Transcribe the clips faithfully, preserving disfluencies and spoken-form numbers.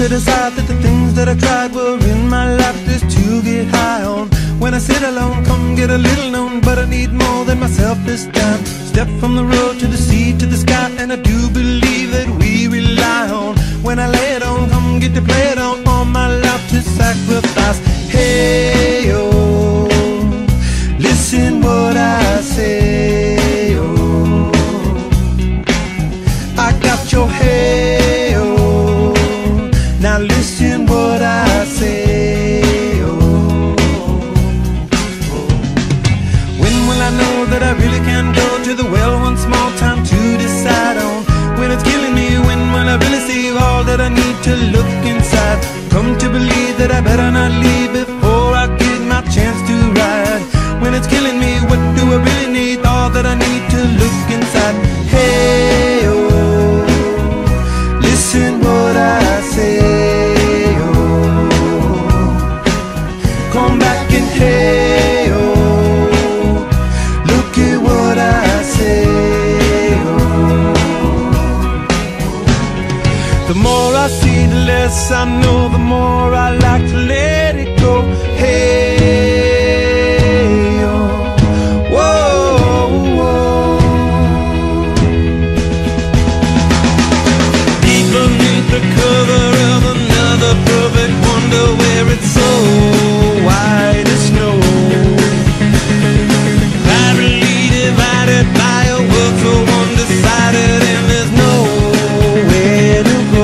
decide that the things that I tried were in my life just to get high on. When I sit alone, come get a little known, but I need more than myself this time. Step from the road to the sea to the sky, and I do believe that we rely on. When I lay it on, come get to play it on, all my life to sacrifice. Hey, oh, listen what I say, oh, I got your hey, oh, now listen what I say, oh, oh. When will I know that I really can go to the well one small time to decide on? When it's killing me, when will I really see all that I need to look inside? Come to believe that I better not leave before I get my chance to ride. When it's killing me, what do I really need? All that I need to look inside. Hey, oh, listen what I say, oh, come back and hey, oh, look at what I say, oh. The more I see, the less I know, the more I like to let it go. Hey, the cover of another perfect wonder, where it's so white as snow, privately divided by a world so undecided, and there's nowhere to go.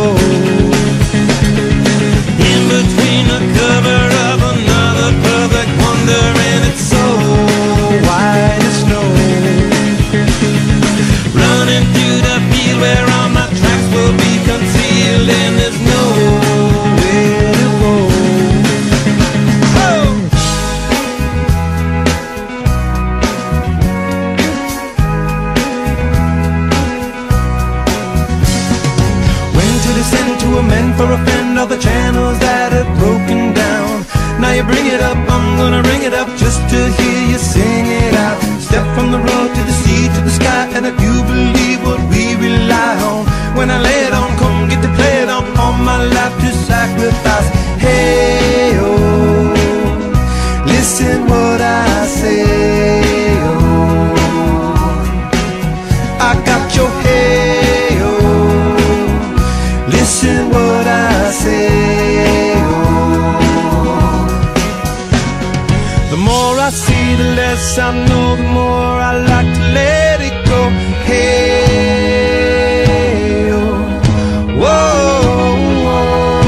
In between the cover of another perfect wonder, and it's so white as snow, running through the field where all my tracks will be concealed, and there's nowhere to go. Oh! When to descend to amend for a friend all the channels that have broken down. Now you bring it up, I'm gonna ring it up just to hear you sing it out. Step from the road to the sea to the sky, and I do believe what we rely on. When I lay it on, come get to play it on, all my life to sacrifice. Hey, oh, listen what I say, oh, I got your hey, oh, listen what I say, oh. The more I see, the less I know, the more I like to let it go. Hey, oh, whoa, whoa.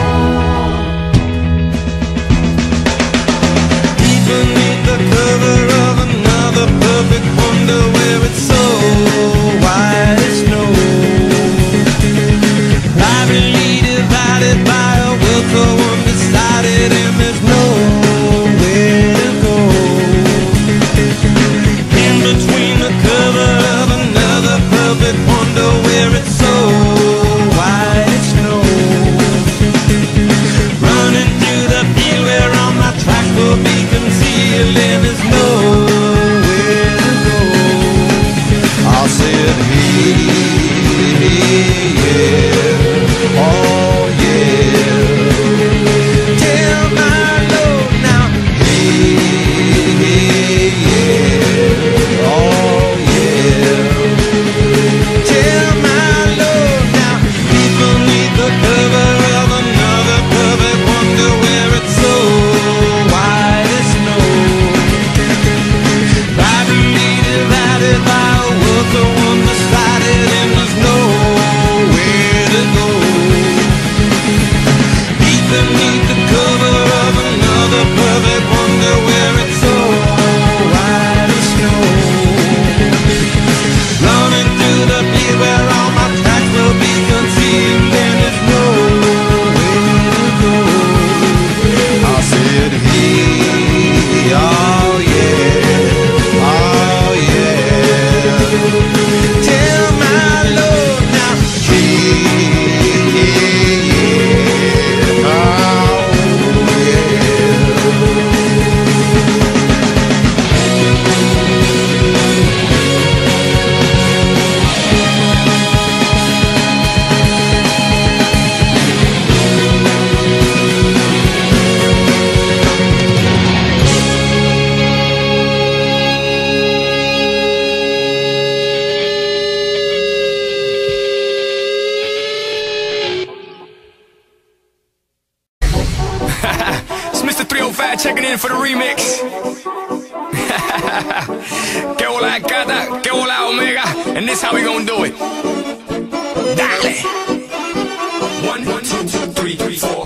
Deep beneath the cover of another perfect wonder, where it's so white as snow, privately divided by a world so undecided, and there's nowhere to go. In between the cover of another perfect wonder, where it's so white as snow, running through the field where all my tracks will be concealed, and there's nowhere to go. I said, hey, hey, yeah, oh yeah, tell my Lord now. Hey, hey, yeah, oh yeah, tell my remix. Que hola Cata, que hola Omega, and this how we gonna do it. Dale. One, one, two, two, three, three, four.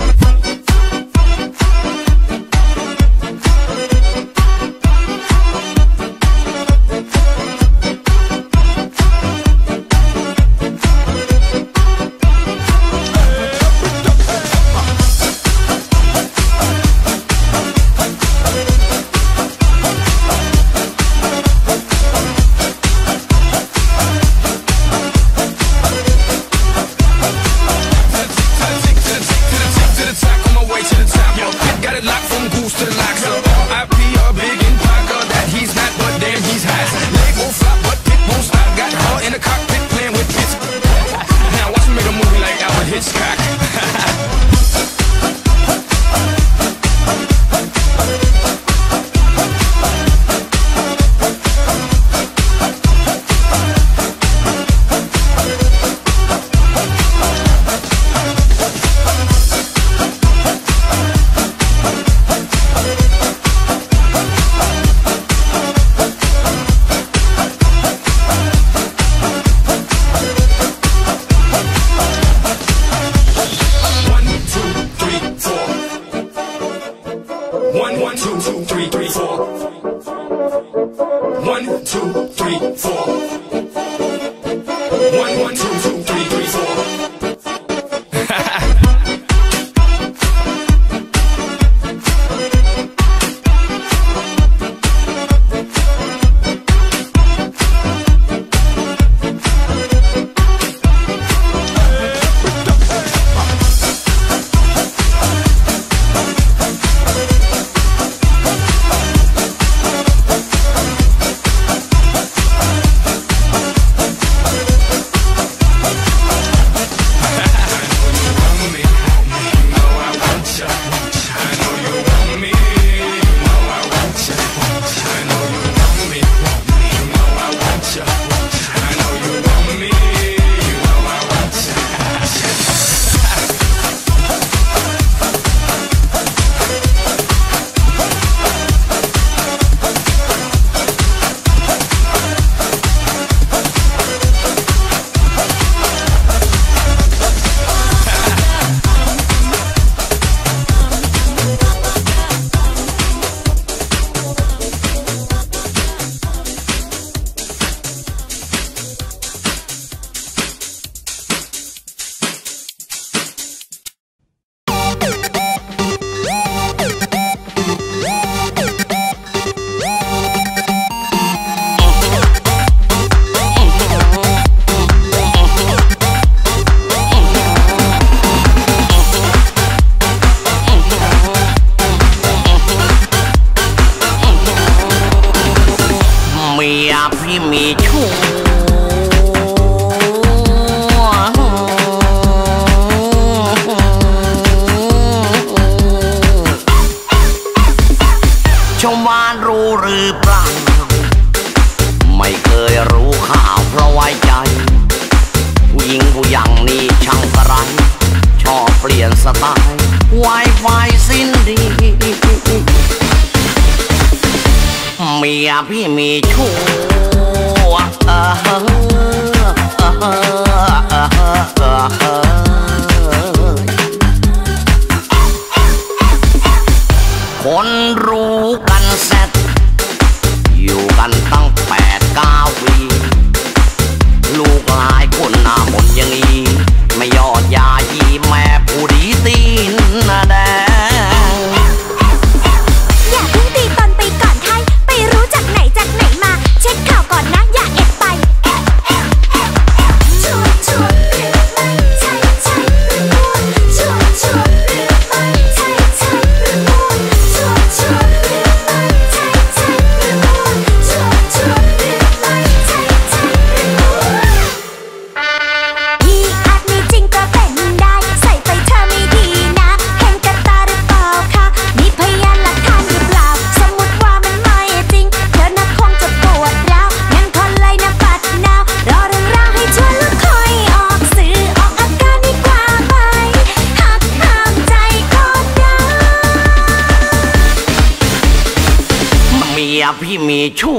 พี่มีชู้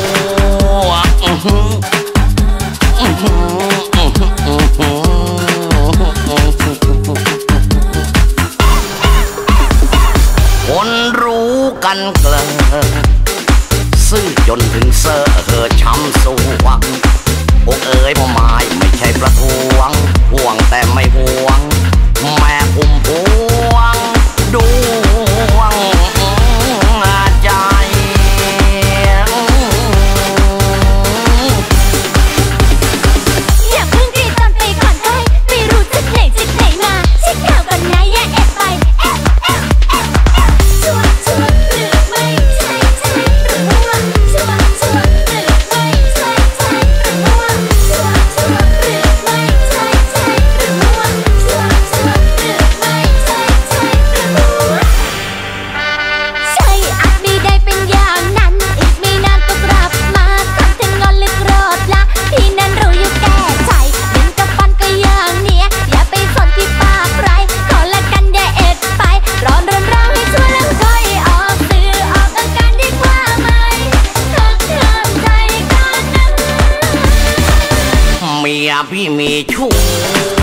คนรู้กันเกลอซื่อจนถึงเซ่อเห่อช้ำสวงอกเอ๋ยพ่อไม้ไม่ใช่ประท้วงห่วงแต่ไม่ห่วงแม่คุมพวงดวงใจอย่าเพิ่งรีบตอนไปก่อนได้ไม่รู้จะเพลงจากไหนมาเช็คข่าวก่อนนะอย่าแอบไปแอบแอบแอบแอบชัวร์ชัวร์หรือไม่ใช่ใช่หรือว่าชัวร์ชัวร์หรือไม่ใช่ใช่หรือว่าชัวร์ชัวร์หรือไม่ใช่ใช่หรือว่าชัวร์ชัวร์หรือไม่ใช่ใช่หรือว่าใช่อาจไม่ได้เป็นอย่างนั้นอีกไม่นานก็กลับมาทำถึงงอนหรือโกรธละพี่นั้นรู้อยู่แก่ใจลิ้นกับฟันก็อย่างเนี้ยอย่าไปสนที่ปากไรขอละกันอย่าเอ็ดไปร้อนรนร้าวให้ชั่วแล้วค่อยออกสื่อออกอาการดีกว่าไหมทักทามใจก่อนนะเมียพี่มีชู้